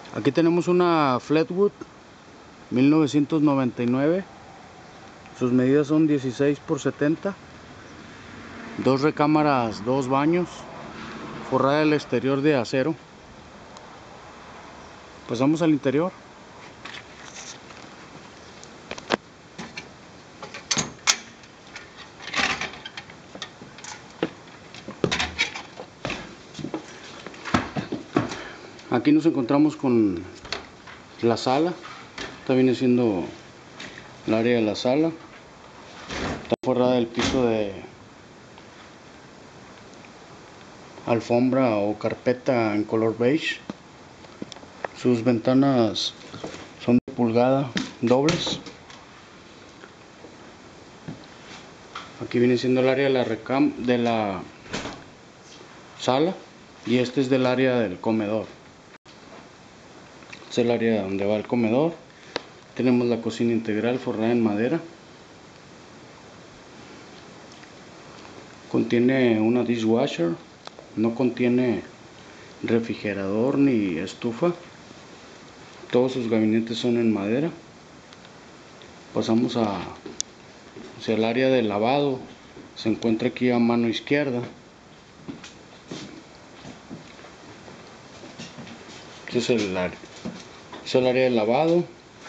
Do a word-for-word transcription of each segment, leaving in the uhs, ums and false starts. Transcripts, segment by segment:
Aquí tenemos una Fleetwood mil novecientos noventa y nueve. Sus medidas son dieciséis por setenta. Dos recámaras, dos baños. Forrada del exterior de acero. Pasamos al interior. Aquí nos encontramos con la sala. Esta viene siendo el área de la sala. Está forrada el piso de alfombra o carpeta en color beige. Sus ventanas son de pulgada dobles. Aquí viene siendo el área de la recam de la sala y este es del área del comedor. Este es el área donde va el comedor. Tenemos la cocina integral forrada en madera. Contiene una dishwasher. No contiene refrigerador ni estufa. Todos sus gabinetes son en madera. Pasamos a hacia el área de lavado. Se encuentra aquí a mano izquierda. Este es el área, es el área de lavado.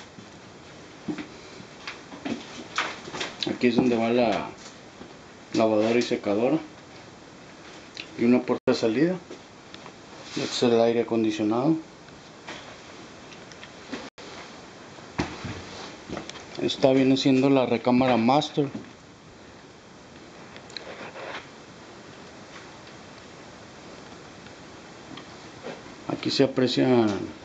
Aquí es donde va la lavadora y secadora y una puerta de salida. Este es el aire acondicionado. Esta viene siendo la recámara master. Aquí se aprecian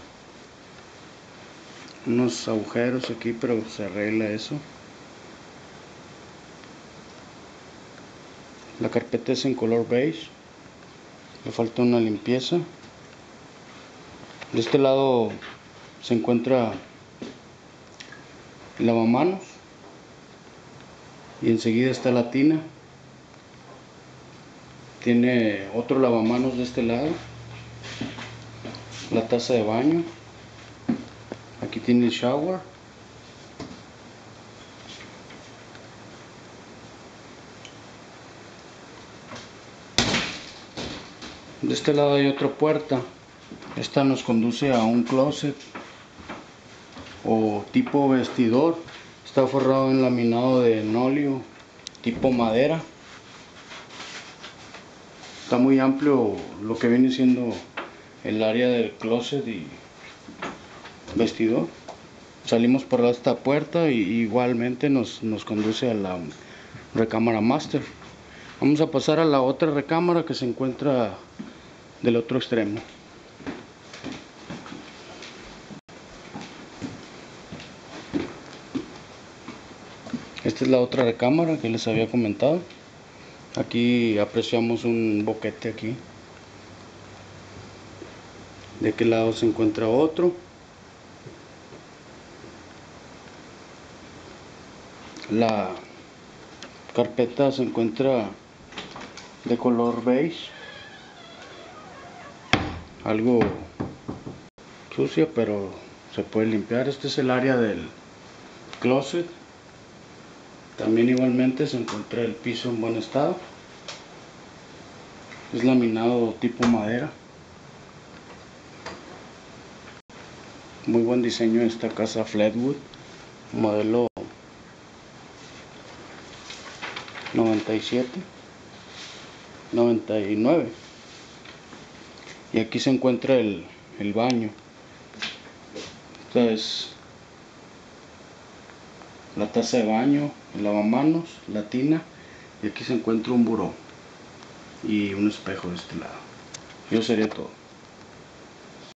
unos agujeros aquí, pero se arregla eso. La carpeta es en color beige. Le falta una limpieza. De este lado se encuentra el lavamanos y enseguida está la tina. Tiene otro lavamanos de este lado. La taza de baño. Aquí tiene el shower. De este lado hay otra puerta. Esta nos conduce a un closet o tipo vestidor. Está forrado en laminado de enolio tipo madera. Está muy amplio lo que viene siendo el área del closet y vestidor. Salimos por esta puerta y igualmente nos, nos conduce a la recámara master. Vamos a pasar a la otra recámara que se encuentra del otro extremo. Esta es la otra recámara que les había comentado. Aquí apreciamos un boquete aquí. De aquel lado se encuentra otro. La carpeta se encuentra de color beige, algo sucia, pero se puede limpiar. Este es el área del closet. También igualmente se encuentra el piso en buen estado. Es laminado tipo madera. Muy buen diseño esta casa Fleetwood, modelo noventa y siete, noventa y nueve. Y aquí se encuentra el, el baño. Esta es la taza de baño, el lavamanos, la tina, y aquí se encuentra un buró y un espejo de este lado. Eso sería todo.